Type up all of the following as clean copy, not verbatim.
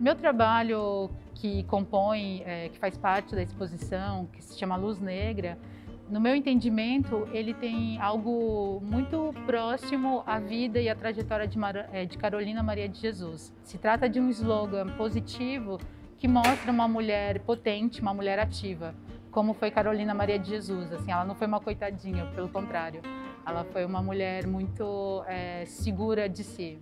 Meu trabalho que compõe, que faz parte da exposição, que se chama Luz Negra, no meu entendimento, ele tem algo muito próximo à vida e à trajetória de Carolina Maria de Jesus. Se trata de um slogan positivo que mostra uma mulher potente, uma mulher ativa, como foi Carolina Maria de Jesus. Assim, ela não foi uma coitadinha, pelo contrário, ela foi uma mulher muito segura de si.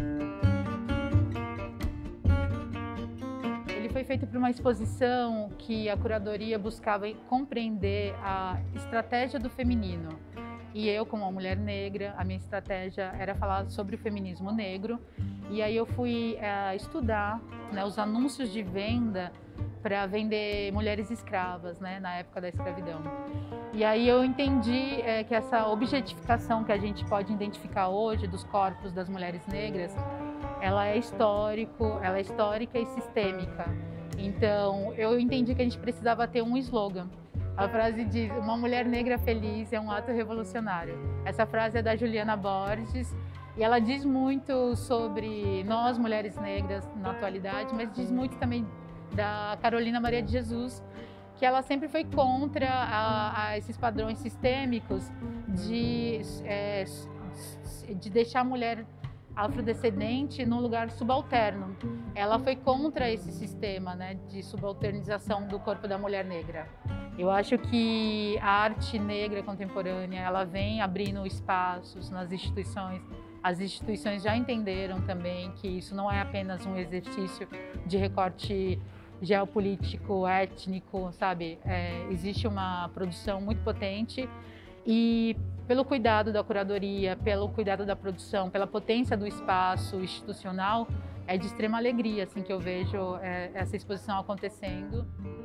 Ele foi feito para uma exposição que a curadoria buscava compreender a estratégia do feminino. E eu, como uma mulher negra, a minha estratégia era falar sobre o feminismo negro. E aí eu fui estudar, né, os anúncios de venda para vender mulheres escravas, né, na época da escravidão. E aí eu entendi que essa objetificação que a gente pode identificar hoje dos corpos das mulheres negras, ela é histórica e sistêmica. Então, eu entendi que a gente precisava ter um slogan. A frase diz: uma mulher negra feliz é um ato revolucionário. Essa frase é da Juliana Borges e ela diz muito sobre nós, mulheres negras, na atualidade, mas diz muito também da Carolina Maria de Jesus, que ela sempre foi contra esses padrões sistêmicos de deixar a mulher afrodescendente num lugar subalterno. Ela foi contra esse sistema, né, de subalternização do corpo da mulher negra. Eu acho que a arte negra contemporânea, ela vem abrindo espaços nas instituições. As instituições já entenderam também que isso não é apenas um exercício de recorte geopolítico, étnico, sabe? Existe uma produção muito potente e pelo cuidado da curadoria, pelo cuidado da produção, pela potência do espaço institucional, é de extrema alegria assim que eu vejo essa exposição acontecendo.